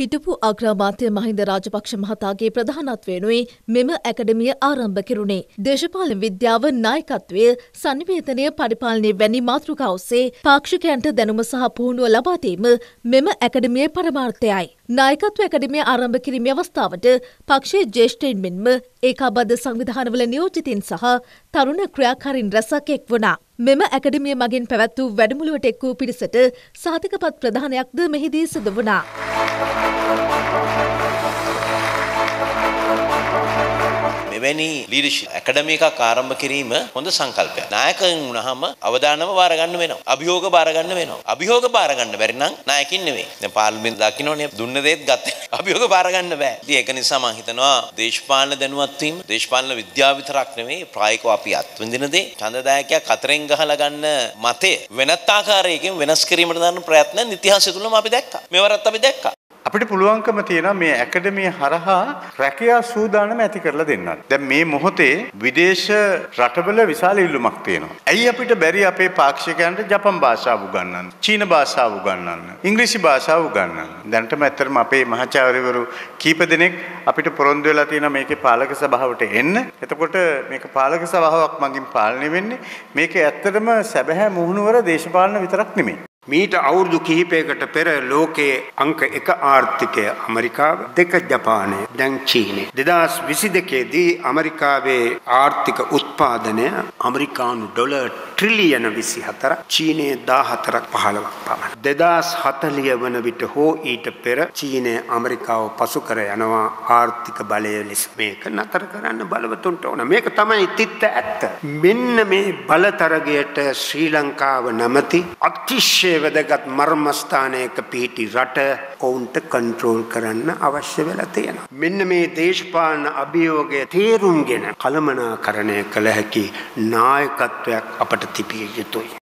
හිටපු අග්‍රාමාත්‍ය මහින්ද රාජපක්ෂ මහතාගේ ප්‍රධානත්වයෙනුයි මෙම ඇකඩමිය ආරම්භ කෙරුණේ. දේශපාලන විද්‍යාව, නායකත්වය, සංනිවේදනය, පරිපාලනය වැනි මාතෘකා ඔස්සේ පාක්ෂිකයන්ට දැනුම සහ පුහුණුව ලබා දීම මෙම ඇකඩමියේ පරමාර්ථයයි. නායකත්ව ඇකඩමිය ආරම්භ කිරීමේ අවස්ථාවට පක්ෂයේ ජ්‍යෙෂ්ඨයින් මෙන්ම ඒකාබද්ධ සංවිධානවල නියෝජිතින් සහ තරුණ ක්‍රියාකාරීන් රැසක් එක් වුණා. මෙම ඇකඩමිය මගින් පැවැත් වූ වැඩමුළුවට එක් වූ පිරිසට සහතිකපත් ප්‍රදානයක්ද මෙහිදී සිදු වුණා. මෙවැනි ලීඩර්ෂිප් ඇකඩමි එකක් ආරම්භ කිරීම හොඳ සංකල්පයක්. නායකයන් වුණාම අවදානම බාර ගන්න වෙනවා. අභියෝග බාර ගන්න වෙනවා. අභියෝග බාර ගන්න බැරි නම් නායකින් නෙවෙයි. දැන් පාර්ලිමේන්තු දකින්නෝනේ දුන්න දේත් ගත්තේ. අභියෝග බාර ගන්න බෑ. ඉතින් ඒක නිසා මම හිතනවා දේශපාලන දැනුවත් වීම, දේශපාලන විද්‍යාව විතරක් නෙවෙයි ප්‍රායෝගිකව අපි අත්විඳින දේ, ඡන්දදායකයා කතරෙන් ගහලා ගන්න මතය වෙනත් ආකාරයකින් වෙනස් කිරීමට දාන ප්‍රයත්න ඉතිහාසය තුලම අපි දැක්කා. මෙවරත් අපි දැක්කා. අපිට පුළුවන්කම තියෙනවා මේ ඇකඩමිය හරහා රැකියා සූදානම ඇති කරලා දෙන්නත්. දැන් මේ මොහොතේ විදේශ රටවල විශාල ඉල්ලුමක් තියෙනවා. ඇයි අපිට බැරි අපේ පාක්ෂිකයන්ට ජපන් භාෂාව උගන්වන්න, චීන භාෂාව උගන්වන්න, ඉංග්‍රීසි භාෂාව උගන්වන්න? දැනටම ඇත්තටම අපේ මහාචාර්යවරු කීප දෙනෙක් අපිට පොරොන්දු වෙලා තියෙනවා මේකේ පාලක සභාවට එන්න. එතකොට මේක පාලක සභාවක් මගින් පාලනය වෙන්නේ. මේකේ ඇත්තටම සැබෑ මුහුණුවර දේශපාලන විතරක් නෙමෙයි. මීට අවුරුදු කිහිපයකට පෙර ලෝකයේ අංක 1 ආර්ථිකය ඇමරිකාව, 2 ජපානය, දැන් චීනය. 2022 දී ඇමරිකාවේ ආර්ථික උත්පාදනය ඇමරිකානු ඩොලර් ට්‍රිලියන 24, චීනයේ 14ක් 15ක් පමණ. 2040 වන විට හෝ ඊට පෙර චීනය ඇමරිකාව පසු කර යනවා ආර්ථික බලය ලෙස. මේක නතර කරන්න බලවතුන්ට ඕන. මේක තමයි තිත්ත ඇත්ත. මෙන්න මේ බලතරගයට ශ්‍රී ලංකාව නැමැති අතිශය වැදගත් මර්මස්ථානයක පිහිටි රට ඔවුන්ට කන්ට්‍රෝල් කරන්න අවශ්‍ය වෙලා තියෙනවා. මෙන්න මේ දේශපාලන අභියෝගය තේරුම්ගෙන කළමනාකරණය කළ හැකි නායකත්වයක් අපට තිබිය යුතුයි.